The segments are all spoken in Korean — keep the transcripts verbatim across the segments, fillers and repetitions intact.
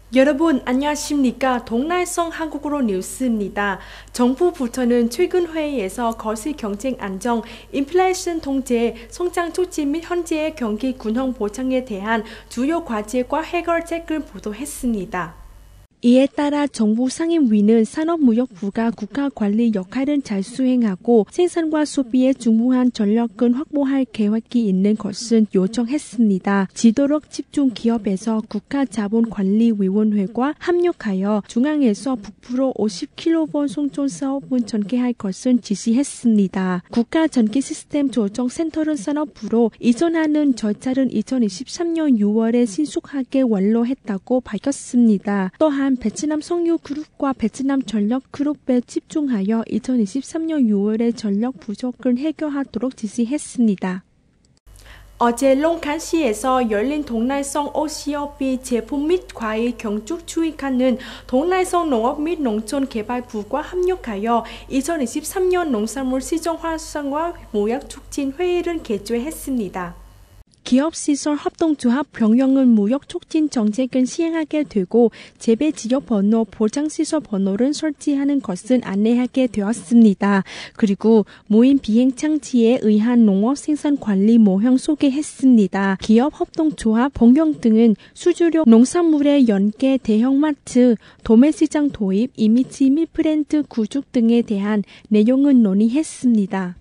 여러분 안녕하십니까? 동날성 한국어로 뉴스입니다. 정부부터는 최근 회의에서 거시 경쟁 안정, 인플레이션 통제, 성장 촉진 및 현재의 경기 균형 보장에 대한 주요 과제과 해결책을 보도했습니다. 이에 따라 정부 상임위는 산업무역부가 국가관리 역할을 잘 수행하고 생산과 소비에 중요한 전력을 확보할 계획이 있는 것은 요청했습니다. 지도력 집중 기업에서 국가자본관리위원회가 합력하여 중앙에서 북부로 오십 킬로볼트 송전 사업을 전개할 것을 지시했습니다. 국가전기시스템 조정센터를 산업부로 이전하는 절차를 이천이십삼 년 유월에 신속하게 완료했다고 밝혔습니다. 또한 베트남 석유그룹과 베트남 전력그룹에 집중하여 이천이십삼 년 유월에 전력 부족을 해결하도록 지시했습니다. 어제 롱칸시에서 열린 동날성 오시오비 제품 및 과일 경축 추익하는 동날성 농업 및 농촌개발부가 합력하여 이천이십삼 년 농산물 시장 활성화 모약 촉진 회의를 개최했습니다. 기업시설 협동조합 병영은 무역 촉진 정책을 시행하게 되고 재배 지역 번호, 보장시설 번호를 설치하는 것을 안내하게 되었습니다. 그리고 무인 비행 장치에 의한 농업 생산 관리 모형 소개했습니다. 기업 협동조합 병영 등은 수주력 농산물의 연계 대형마트, 도매시장 도입, 이미지 및 브랜드 구축 등에 대한 내용을 논의했습니다.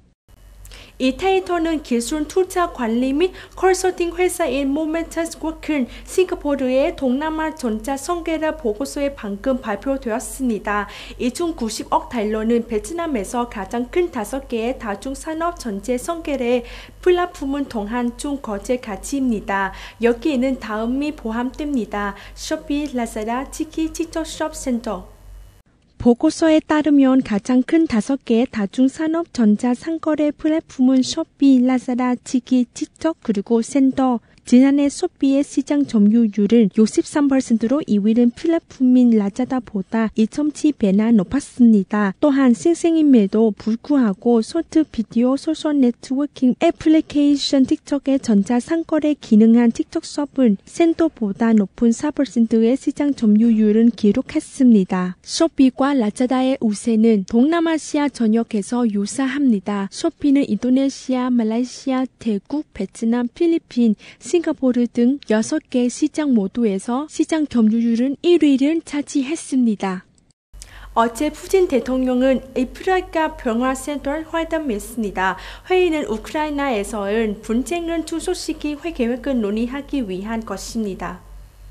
이 데이터는 기술 투자 관리 및 컨설팅 회사인 모멘터스과 큰 싱가포르의 동남아 전자 성계라 보고서에 방금 발표되었습니다. 이 중 구십억 달러는 베트남에서 가장 큰 다섯 개의 다중산업 전체 성계의 플랫폼을 통한 중 거래 가치입니다. 여기에는 다음이 포함됩니다. 쇼피, 라자다, 치키, 틱톡숍 센터. 보고서에 따르면 가장 큰 다섯 개의 다중산업 전자 상거래 플랫폼은 쇼피, 라자다, 치키, 틱톡 그리고 센더. 지난해 쇼피의 시장 점유율은 육십삼 퍼센트로 이 위는 플랫폼인 라자다보다 이 점 칠 배나 높았습니다. 또한 생생임에도 불구하고 쇼트 비디오 소셜 네트워킹 애플리케이션 틱톡의 전자 상거래 기능한 틱톡숍은 센더보다 높은 사 퍼센트의 시장 점유율을 기록했습니다. 쇼피과 라자다의 우세는 동남아시아 전역에서 유사합니다. 쇼피는 인도네시아, 말레이시아, 태국, 베트남, 필리핀, 싱가포르 등 여섯 개 시장 모두에서 시장 점유율은 일 위를 차지했습니다. 어제 푸틴 대통령은 아프리카 평화센터를 회담했습니다. 회의는 우크라이나에서의 분쟁을 축소시킬 계획을 논의하기 위한 것입니다.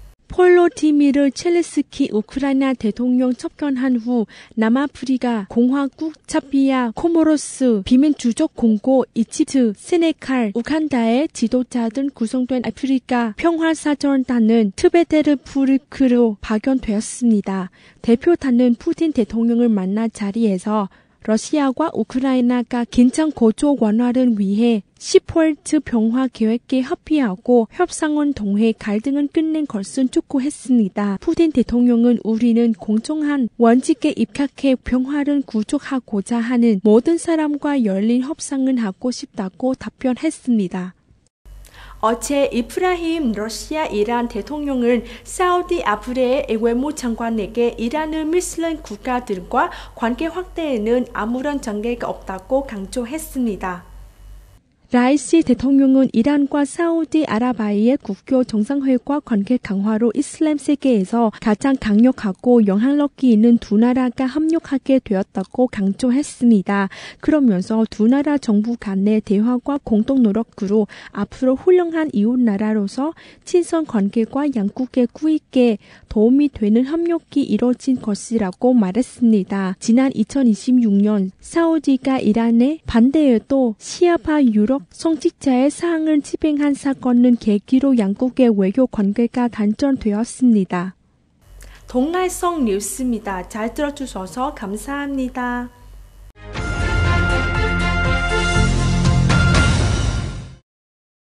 폴로디미르 첼레스키 우크라이나 대통령 접견한 후 남아프리카 공화국, 차피아, 코모로스, 비민주적 공고, 이집트, 세네갈, 우간다의 지도자 등 구성된 아프리카 평화사절단은 트베테르부르크로 파견되었습니다. 대표단은 푸틴 대통령을 만나 자리에서 러시아와 우크라이나가 긴장 고조 완화를 위해 십월 평화 계획에 합의하고 협상을 통해 갈등을 끝낸 것을 촉구했습니다. 푸틴 대통령은 우리는 공정한 원칙에 입각해 평화를 구축하고자 하는 모든 사람과 열린 협상을 하고 싶다고 답변했습니다. 어제 이브라힘 러시아 이란 대통령은 사우디아라비아의 외무장관에게 이란을 무슬림 국가들과 관계 확대에는 아무런 전개가 없다고 강조했습니다. 라이시 대통령은 이란과 사우디아라비아의 국교 정상회담과 관계 강화로 이슬람 세계에서 가장 강력하고 영향력이 있는 두 나라가 합력하게 되었다고 강조했습니다. 그러면서 두 나라 정부 간의 대화와 공동 노력으로 앞으로 훌륭한 이웃 나라로서 친선 관계과 양국의 꾸익에 도움이 되는 협력이 이뤄진 것이라고 말했습니다. 지난 이천이십육 년 사우디가 이란의 반대에도 시아파 유럽 성직자의 사항을 집행한 사건은 계기로 양국의 외교 관계가 단절되었습니다. 동날성 뉴스입니다. 잘 들어주셔서 감사합니다.